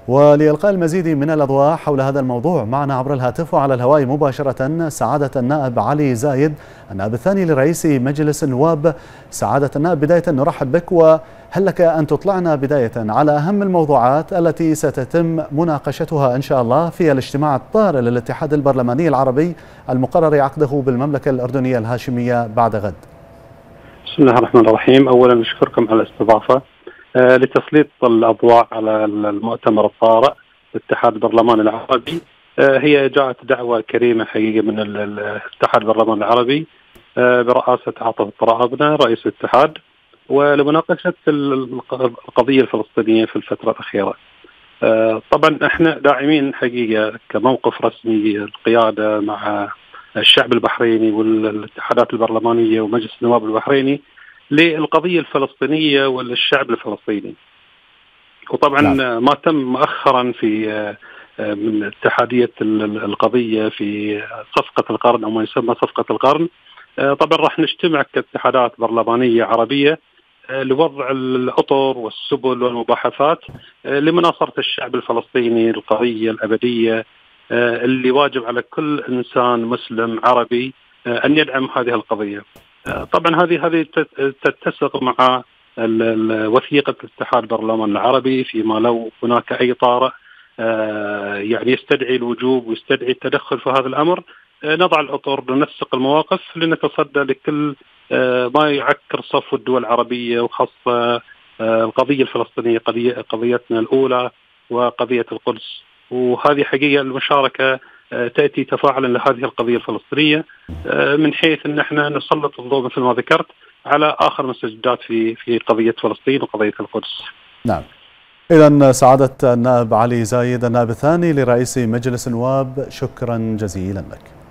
ولإلقاء المزيد من الأضواء حول هذا الموضوع معنا عبر الهاتف وعلى الهواء مباشرة سعادة النائب علي زايد، النائب الثاني لرئيس مجلس النواب. سعادة النائب، بداية نرحب بك، وهل لك أن تطلعنا بداية على أهم الموضوعات التي ستتم مناقشتها إن شاء الله في الاجتماع الطارئ للاتحاد البرلماني العربي المقرر عقده بالمملكة الأردنية الهاشمية بعد غد؟ بسم الله الرحمن الرحيم. أولا نشكركم على الاستضافة لتسليط الأضواء على المؤتمر الطارئ للاتحاد البرلماني العربي. هي جاءت دعوة كريمة حقيقة من الاتحاد البرلماني العربي برئاسة عاطف الطرابنة رئيس الاتحاد، ولمناقشة القضية الفلسطينية في الفترة الأخيرة. طبعا احنا داعمين حقيقة كموقف رسمي القيادة مع الشعب البحريني والاتحادات البرلمانية ومجلس النواب البحريني للقضية الفلسطينية والشعب الفلسطيني. وطبعا ما تم مؤخرا في من اتحادية القضية في صفقة القرن أو ما يسمى صفقة القرن. طبعا راح نجتمع كاتحادات برلمانية عربية لوضع الأطر والسبل والمباحثات لمناصرة الشعب الفلسطيني القضية الأبدية اللي واجب على كل إنسان مسلم عربي أن يدعم هذه القضية. طبعا هذه تتسق مع وثيقة الاتحاد البرلماني العربي فيما لو هناك أي طارئ يعني يستدعي الوجوب ويستدعي التدخل في هذا الأمر، نضع الأطر ننسق المواقف لنتصدى لكل ما يعكر صفو الدول العربية، وخاصة القضية الفلسطينية قضيتنا الأولى وقضية القدس. وهذه حقيقة المشاركة تأتي تفاعلا لهذه القضية الفلسطينية من حيث أن احنا نسلط الضوء مثل ما ذكرت على آخر المستجدات في قضية فلسطين وقضية القدس. نعم. إذن سعادة النائب علي زايد، النائب الثاني لرئيس مجلس النواب، شكرا جزيلا لك.